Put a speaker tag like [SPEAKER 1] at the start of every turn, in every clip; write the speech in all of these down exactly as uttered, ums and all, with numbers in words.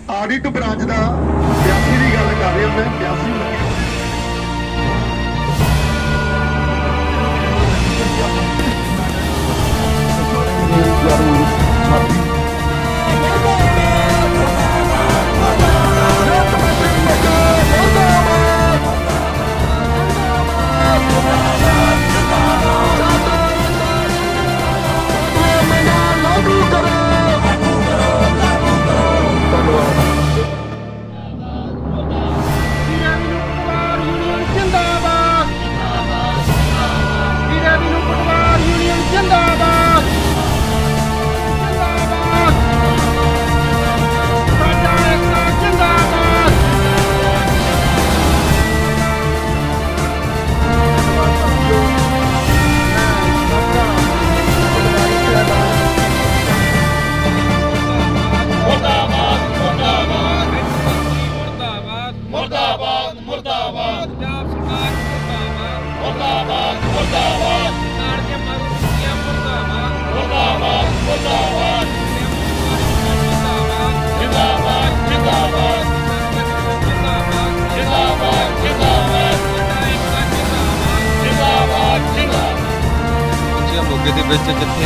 [SPEAKER 1] Audit branch ਦਾ ਬਿਆਸੀ ਦੀ ਗੱਲ ਕਰ ਰਹੇ ਹਾਂ ਮੈਂ ਬਿਆਸੀ
[SPEAKER 2] मोगे दे विच जिथे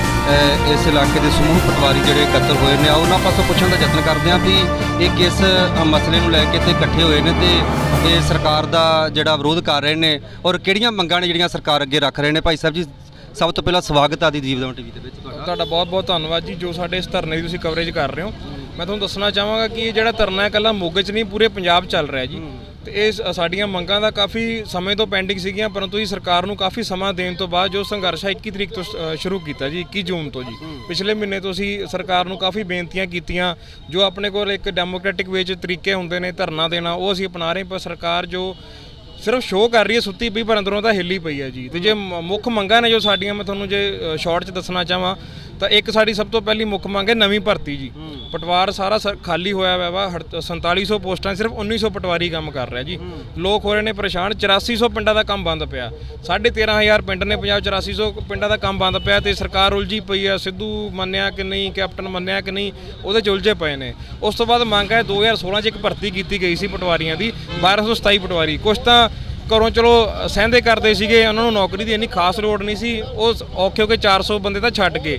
[SPEAKER 2] इस इलाके के समूह पटवारी जोड़े इकट्ठे हुए हैं उन्होंने पासों पूछने का यत्न करते हैं भी ये किस मसले को लैके इकट्ठे हुए हैं तो ये सरकार का जोड़ा विरोध कर रहे हैं और किहड़ियां मंगां ने जिहड़ियां सरकार अगे रख रहे हैं। भाई साहब जी सब तो पहला स्वागत है जीवदम टीवी के
[SPEAKER 3] तुहाडा बहुत बहुत धन्यवाद जी जो साडे इस धरने की तुसीं कवरेज कर रहे हो। मैं तुहानूं दसना चाहांगा कि ये जिहड़ा धरना है कल्ला मोगे च नहीं पूरे पंजाब चल रहा है जी तो ये साड़ियाँ मंगां दा काफ़ी समय तो पेंडिंग सीगियां परंतु जी सरकार नूं काफ़ी समा देण तो बाद जो संघर्ष है इक्की तरीक तो शुरू किया जी इक्की जून तो जी पिछले महीने तो असीं सरकार नूं काफ़ी बेनतियां कीतियां जो अपने कोल एक डेमोक्रेटिक वे च तरीके हुंदे ने धरना देना वो असीं अपना रहे पर सरकार जो सिर्फ शो कर रही है सुत्ती पई पर अंदरों तो हिली पई है जी। तो जे मुख मंगां ने जो साड़ियां मैं तुहानूं जे शॉर्ट च दसना चाहां तो एक साड़ी सब तो पहली मुख मंग है नवीं भर्ती जी। पटवार सारा खाली होया हुआ वा संताली सौ पोस्टां सिर्फ उन्नीस सौ पटवारी काम कर रहा जी। लोग हो रहे हैं परेशान चौरासी सौ पिंडां दा काम बंद पिया साढ़े तेरह हज़ार पिंड ने पंजाब चौरासी सौ पिंडां दा काम बंद पिया तो सरकार उलझी पई है सिद्धू मन्निया कि नहीं कैप्टन मन्निया कि नहीं वो उलझे पे ने। उस तो बाद मंग है दो हज़ार सोलह च एक भर्ती की गई सी पटवारियों की बारह सौ सताई पटवारी कुछ तो घरों चलो सहंदे करते सीगे उन्होंने नौकरी की इन्नी खास लोड़ नहीं सी औखे हो के चार सौ बंदे तो छड्ड के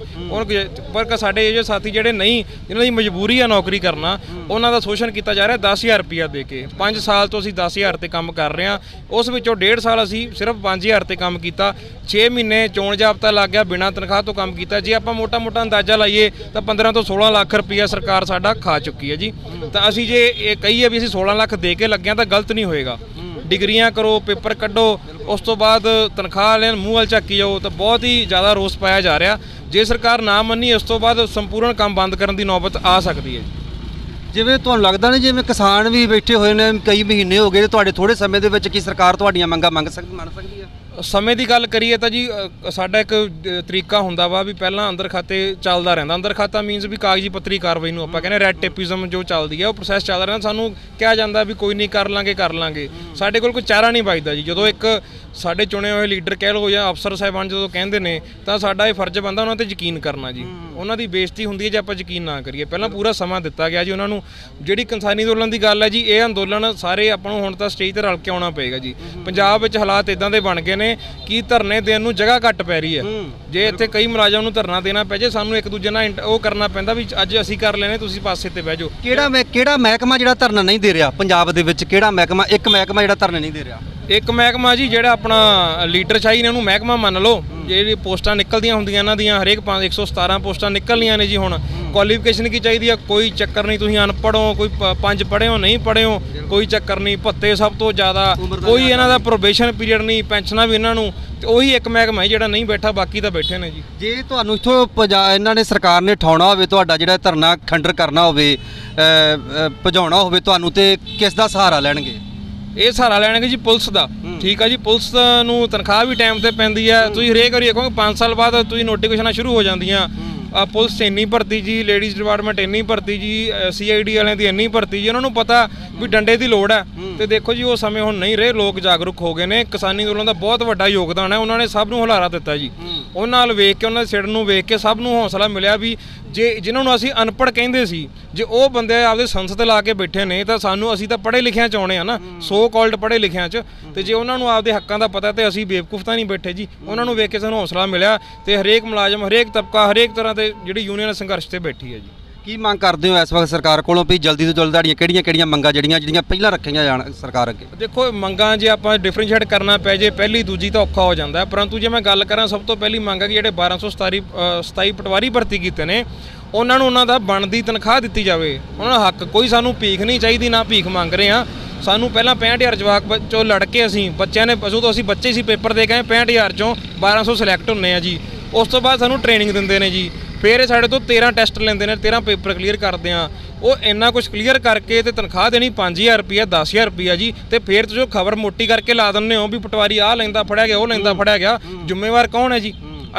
[SPEAKER 3] पर साडे जो साथी जोड़े नहीं जिन्हों की मजबूरी है नौकरी करना उन्हों का शोषण किया जा रहा दस हज़ार रुपया दे के पाँच साल तो असीं दस हज़ार ते काम कर रहे हैं उस विचों डेढ़ साल असीं सिर्फ पाँच हज़ार ते काम किया छे महीने चोण जाब्ता लग गया बिना तनख्वाह तो काम किया जे आप मोटा मोटा अंदाजा लाइए तो पंद्रह तो सोलह लाख रुपया सरकार साडा खा चुकी है जी। तो असीं जे कहीए भी असीं सोलह लाख दे के लगे तो गलत नहीं होएगा डिग्रियां करो पेपर कड्डो उस तो बाद तनख्वाह लेन मूँह वाल झाकी जाओ तो बहुत ही ज़्यादा रोस पाया जा रहा जे सरकार ना मनी उस तो बाद संपूर्ण काम बंद करने की नौबत आ सकती है।
[SPEAKER 2] जिवें तुहानूं लगदा नहीं जिवें किसान भी बैठे हुए हैं कई महीने हो गए तुहाडे थोड़े समय दे विच की सरकार तुहाडीआं मंगां मंग सकदी मन सकदी है।
[SPEAKER 3] समय की गल करिए तो जी साडा एक तरीका हुंदा वा भी पहलां अंदर खाते चलदा रहिंदा अंदर खाता मीनस भी कागजी पत्तरी कार्रवाई नूं आपां कहने रैड टेपिज्म जो चलदी है वो प्रोसैस चलदा रहिंदा सानूं कहा जांदा भी कोई नहीं कर लांगे कर लांगे साडे कोल कोई चारा नहीं बचदा जी। जदों एक साडे चुने हुए लीडर कह लो या अफसर साहिबान जो कहते हैं तो साडा ये फर्ज बनता उन्होंने यकीन करना जी उन्हों की बेइज्जती होंदी है जो आप यकीन ना करिए पहला पूरा समा दिता गया जी उन्होंने जिहड़ी किसानी अंदोलन की गल है जी ये अंदोलन सारे आपको हुण तां स्टेज पर रल के आना पेगा जी। पंजाब विच हालात इदां दे बन गए ने कि धरने देण नूं जगह घट पै रही है जे इत्थे कई मुलाजम नूं धरना देना पै जे सानूं एक दूजे नाल वो करना पैंदा भी अज असीं कर लेने तुसीं पासे ते बह जाओ।
[SPEAKER 2] किहड़ा मैं किहड़ा महकमा जिहड़ा धरना नहीं दे रहा पंजाब दे विच किहड़ा महकमा एक महकमा जिहड़ा धरना नहीं दे रहा
[SPEAKER 3] एक महकमा जी जिहड़ा अपना लीडरशाही ने उन्होंने महकमा मान लो जी पोस्टां निकलदियां होंदियां इन्हां दियां हरेक पाँच एक सौ सतारह पोस्टां निकलनियां ने जी। हुण क्वालीफिकेशन की चाहिए है कोई चक्कर नहीं तुसीं अनपढ़ हो कोई पंज पढ़े हो नहीं पढ़े हो कोई चक्कर नहीं भत्ते सब तो ज़्यादा कोई इन्हां दा प्रोबेशन पीरियड नहीं पेंशनां भी इन्हां नूं ते उही एक महकमा है जिहड़ा नहीं बैठा बाकी तो बैठे ने जी।
[SPEAKER 2] जे तुहानूं इत्थों इन्हां ने सरकार ने उठाउणा होवे तुहाडा जिहड़ा धरना खंडर करना होवे भजाउणा होवे तुहानूं ते किस दा सहारा लैणगे
[SPEAKER 3] ये सहारा लैणगे जी पुलिस का ठीक है जी। पुलिस नूं तनख्वाह भी टाइम पर पैंदी है तुसीं हरेक वारी देखोगे पाँच साल बाद तुसीं नोटिफिकेशनां शुरू हो जांदियां पुलिस इन्नी भर्ती जी लेडीज़ डिपार्टमेंट इन्नी भर्ती जी सी आई डी वालियां दी इन्नी भर्ती जी उन्होंने पता भी डंडे की लोड़ है तो देखो जी वो समय हुण नहीं रहे लोग जागरूक हो गए हैं किसानी अंदोलन का बहुत वड्डा योगदान है उन्होंने सब नूं हुलारा दिता जी ਉਹਨਾਂ ਨਾਲ ਵੇਖ ਕੇ ਉਹਨਾਂ ਦੇ ਸਿਰ ਨੂੰ ਵੇਖ ਕੇ ਸਭ ਨੂੰ ਹੌਸਲਾ ਮਿਲਿਆ ਵੀ ਜੇ ਜਿਨ੍ਹਾਂ ਨੂੰ ਅਸੀਂ ਅਨਪੜ੍ਹ ਕਹਿੰਦੇ ਸੀ, ਜੇ ਉਹ ਬੰਦੇ ਆਪਦੇ ਸੰਸਦ ਲਾ ਕੇ ਬੈਠੇ ਨੇ ਤਾਂ ਸਾਨੂੰ, ਅਸੀਂ ਤਾਂ ਪੜ੍ਹੇ ਲਿਖਿਆਂ 'ਚ ਆਉਣੇ ਆ ਨਾ, ਸੋ ਕਾਲਡ ਪੜ੍ਹੇ ਲਿਖਿਆਂ 'ਚ, ਤੇ ਜੇ ਉਹਨਾਂ ਨੂੰ ਆਪਦੇ ਹੱਕਾਂ ਦਾ ਪਤਾ ਤੇ ਅਸੀਂ ਬੇਵਕੂਫ ਤਾਂ ਨਹੀਂ ਬੈਠੇ ਜੀ। ਉਹਨਾਂ ਨੂੰ ਵੇਖ ਕੇ ਸਾਨੂੰ ਹੌਸਲਾ ਮਿਲਿਆ ਤੇ ਹਰੇਕ ਮੁਲਾਜ਼ਮ, ਹਰੇਕ ਤਬਕਾ, ਹਰੇਕ ਤਰ੍ਹਾਂ ਦੇ ਜਿਹੜੀ ਯੂਨੀਅਨ ਸੰਘਰਸ਼ ਤੇ ਬੈਠੀ ਹੈ ਜੀ।
[SPEAKER 2] ਕੀ ਮੰਗ ਕਰਦੇ ਹੋ ਇਸ ਵਕਤ ਸਰਕਾਰ ਕੋਲੋਂ ਵੀ ਜਲਦੀ ਤੋਂ ਜਲਦ ਤੁਹਾਡੀਆਂ ਕਿਹੜੀਆਂ ਕਿਹੜੀਆਂ ਮੰਗਾਂ ਜਿਹੜੀਆਂ ਜਿਹੜੀਆਂ ਪਹਿਲਾਂ ਰੱਖੀਆਂ ਜਾਣ ਸਰਕਾਰ ਅੱਗੇ?
[SPEAKER 3] ਦੇਖੋ, ਮੰਗਾਂ ਜੇ ਆਪਾਂ ਡਿਫਰੈਂਸ਼ੀਏਟ ਕਰਨਾ ਪੈ ਜੇ ਪਹਿਲੀ ਦੂਜੀ ਤਾਂ ਔਖਾ ਹੋ ਜਾਂਦਾ, ਪਰੰਤੂ ਜੇ ਮੈਂ ਗੱਲ ਕਰਾਂ, ਸਭ ਤੋਂ ਪਹਿਲੀ ਮੰਗ ਹੈ ਕਿ ਜਿਹੜੇ ਬਾਰਾਂ ਸੌ ਸਤਾਰੀ ਸਤਾਈ ਪਟਵਾਰੀ ਭਰਤੀ ਕੀਤੇ ਨੇ ਉਹਨਾਂ ਨੂੰ ਉਹਨਾਂ ਦਾ ਬਣਦੀ ਤਨਖਾਹ ਦਿੱਤੀ ਜਾਵੇ। ਉਹਨਾਂ ਦਾ ਹੱਕ, ਕੋਈ ਸਾਨੂੰ ਭੀਖ ਨਹੀਂ ਚਾਹੀਦੀ, ਨਾ ਭੀਖ ਮੰਗ ਰਹੇ ਹਾਂ। ਸਾਨੂੰ ਪਹਿਲਾਂ ਪੈਂਹਠ ਹਜ਼ਾਰ ਜਵਾਕ ਚੋਂ ਲੜ ਕੇ ਅਸੀਂ ਬੱਚਿਆਂ ਨੇ, ਜਦੋਂ ਅਸੀਂ ਬੱਚੇ ਸੀ ਪੇਪਰ ਦੇ ਕੇ ਪੈਂਹਠ ਹਜ਼ਾਰ ਚੋਂ ਬਾਰਾਂ ਸੌ ਸਿਲੈਕਟ ਹੁੰਦੇ ਆ ਜੀ। ਉਸ ਤੋਂ ਬਾਅਦ ਸਾਨੂੰ ਟ੍ਰੇਨਿੰਗ ਦਿੰਦੇ ਨੇ ਜੀ, ਫਿਰ ਇਹ ਸਾਡੇ ਤੋਂ ਤੇਰ੍ਹਾਂ ਟੈਸਟ ਲੈਂਦੇ ਨੇ, ਤੇਰ੍ਹਾਂ ਪੇਪਰ ਕਲੀਅਰ ਕਰਦੇ ਆ। ਉਹ ਇੰਨਾ ਕੁਝ ਕਲੀਅਰ ਕਰਕੇ ਤੇ ਤਨਖਾਹ ਦੇਣੀ ਪੰਜ ਹਜ਼ਾਰ ਰੁਪਈਆ, ਦਸ ਹਜ਼ਾਰ ਰੁਪਈਆ ਜੀ। ਤੇ ਫਿਰ ਜੋ ਖਬਰ ਮੋਟੀ ਕਰਕੇ ਲਾ ਦਿੰਦੇ ਹੋ ਵੀ ਪਟਵਾਰੀ ਆਹ ਲੈਂਦਾ ਫੜਿਆ ਗਿਆ, ਉਹ ਲੈਂਦਾ ਫੜਿਆ ਗਿਆ, ਜ਼ਿੰਮੇਵਾਰ ਕੌਣ ਹੈ ਜੀ?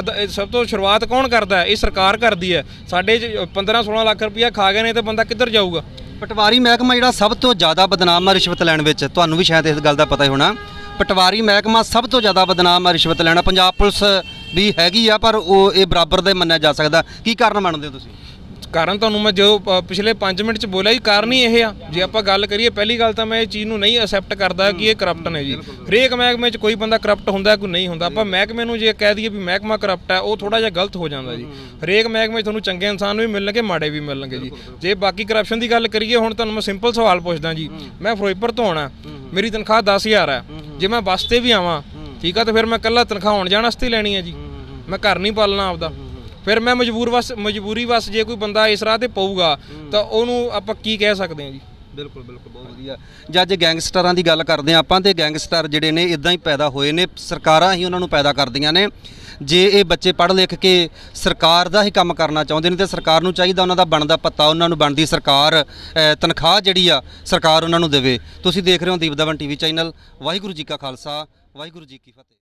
[SPEAKER 3] ਸਭ ਤੋਂ ਸ਼ੁਰੂਆਤ ਕੌਣ ਕਰਦਾ? ਇਹ ਸਰਕਾਰ ਕਰਦੀ ਹੈ। ਸਾਡੇ ਪੰਦਰਾਂ ਸੋਲਾਂ ਲੱਖ ਰੁਪਈਆ ਖਾ ਗਏ ਨੇ ਤੇ ਬੰਦਾ ਕਿੱਧਰ ਜਾਊਗਾ?
[SPEAKER 2] ਪਟਵਾਰੀ ਮਹਿਕਮਾ ਜਿਹੜਾ ਸਭ ਤੋਂ ਜ਼ਿਆਦਾ ਬਦਨਾਮ ਆ ਰਿਸ਼ਵਤ ਲੈਣ ਵਿੱਚ, ਤੁਹਾਨੂੰ ਵੀ ਸ਼ਾਇਦ ਇਸ ਗੱਲ ਦਾ ਪਤਾ ਹੀ ਹੋਣਾ, ਪਟਵਾਰੀ ਮਹਿਕਮਾ ਸਭ ਤੋਂ ਜ਼ਿਆਦਾ ਬਦਨਾਮ ਆ ਰਿਸ਼ਵਤ ਲੈਣਾ। ਪੰਜਾਬ ਪੁਲਿਸ ਵੀ ਹੈਗੀ ਆ ਪਰ ਉਹ ਇਹ ਬਰਾਬਰ ਦਾ ਮੰਨਿਆ ਜਾ ਸਕਦਾ। ਕੀ ਕਾਰਨ ਮੰਨਦੇ ਹੋ ਤੁਸੀਂ?
[SPEAKER 3] ਕਾਰਨ ਤੁਹਾਨੂੰ ਮੈਂ ਜੋ ਪਿਛਲੇ ਪੰਜ ਮਿੰਟ 'ਚ ਬੋਲਿਆ ਜੀ, ਕਾਰਨ ਹੀ ਇਹ ਆ। ਜੇ ਆਪਾਂ ਗੱਲ ਕਰੀਏ, ਪਹਿਲੀ ਗੱਲ ਤਾਂ ਮੈਂ ਇਹ ਚੀਜ਼ ਨੂੰ ਨਹੀਂ ਅਸੈਪਟ ਕਰਦਾ ਕਿ ਇਹ ਕਰਪਟ ਨੇ ਜੀ। ਹਰੇਕ ਮਹਿਕਮੇ 'ਚ ਕੋਈ ਬੰਦਾ ਕਰਪਟ ਹੁੰਦਾ, ਕੋਈ ਨਹੀਂ ਹੁੰਦਾ। ਆਪਾਂ ਮਹਿਕਮੇ ਨੂੰ ਜੇ ਕਹਿ ਦਈਏ ਵੀ ਮਹਿਕਮਾ ਕਰਪਟ ਹੈ, ਉਹ ਥੋੜਾ ਜਿਹਾ ਗਲਤ ਹੋ ਜਾਂਦਾ ਜੀ। ਹਰੇਕ ਮਹਿਕਮੇ 'ਚ ਤੁਹਾਨੂੰ ਚੰਗੇ ਇਨਸਾਨ ਵੀ ਮਿਲਣਗੇ, ਮਾੜੇ ਵੀ ਮਿਲਣਗੇ ਜੀ। ਜੇ ਬਾਕੀ ਕਰਪਸ਼ਨ ਦੀ ਗੱਲ ਕਰੀਏ, ਹੁਣ ਤੁਹਾਨੂੰ ਮੈਂ ਸਿੰਪਲ ਸਵਾਲ ਪੁੱਛਦਾ ਜੀ, ਮੈਂ ਫਿਰੋਜ਼ਪੁਰ ਤੋਂ ਆਉਣਾ, ਮੇਰੀ ਤਨਖਾਹ ਦਸ ਹਜ਼ਾਰ ਹੈ, ਜੇ ਮੈਂ ਬੱਸ 'ਤੇ ਵੀ ਆਵਾਂ ਠੀਕ ਆ, ਤਾਂ ਫਿਰ ਮੈਂ ਇਕੱਲਾ ਤਨਖਾਹ ਆਉਣ ਜਾਣ ਵਾਸਤੇ ਲੈਣੀ ਹੈ ਜੀ, ਮੈਂ ਘਰ ਨਹੀਂ ਪਾਲਣਾ ਆਪਦਾ। ਫਿਰ ਮੈਂ ਮਜਬੂਰ ਵਸ ਮਜਬੂਰੀ ਵਸ ਜੇ ਕੋਈ ਬੰਦਾ ਇਸ ਰਾਹ ਤੇ ਪਊਗਾ ਤਾਂ ਉਹਨੂੰ ਆਪਾਂ ਕੀ ਕਹਿ ਸਕਦੇ ਹਾਂ ਜੀ।
[SPEAKER 2] ਬਿਲਕੁਲ ਬਿਲਕੁਲ, ਬਹੁਤ ਵਧੀਆ। ਜੱਜ ਗੈਂਗਸਟਰਾਂ ਦੀ ਗੱਲ ਕਰਦੇ ਹਾਂ ਆਪਾਂ, ਤੇ ਗੈਂਗਸਟਰ ਜਿਹੜੇ ਨੇ ਇਦਾਂ ਹੀ ਪੈਦਾ ਹੋਏ ਨੇ, ਸਰਕਾਰਾਂ ਹੀ ਉਹਨਾਂ ਨੂੰ ਪੈਦਾ ਕਰਦੀਆਂ ਨੇ। ਜੇ ਇਹ ਬੱਚੇ ਪੜ੍ਹ ਲਿਖ ਕੇ ਸਰਕਾਰ ਦਾ ਹੀ ਕੰਮ ਕਰਨਾ ਚਾਹੁੰਦੇ ਨੇ ਤੇ ਸਰਕਾਰ ਨੂੰ ਚਾਹੀਦਾ ਉਹਨਾਂ ਦਾ ਬਣਦਾ ਭੱਤਾ, ਉਹਨਾਂ ਨੂੰ ਬਣਦੀ ਸਰਕਾਰ ਤਨਖਾਹ ਜਿਹੜੀ ਆ ਸਰਕਾਰ ਉਹਨਾਂ ਨੂੰ ਦੇਵੇ। ਤੁਸੀਂ ਦੇਖ ਰਹੇ ਹੋ ਦੀਪ ਦਮਨ ਟੀਵੀ ਚੈਨਲ। ਵਾਹਿਗੁਰੂ ਜੀ ਕਾ ਖਾਲਸਾ, ਵਾਹਿਗੁਰੂ ਜੀ ਕੀ ਫਤਿਹ।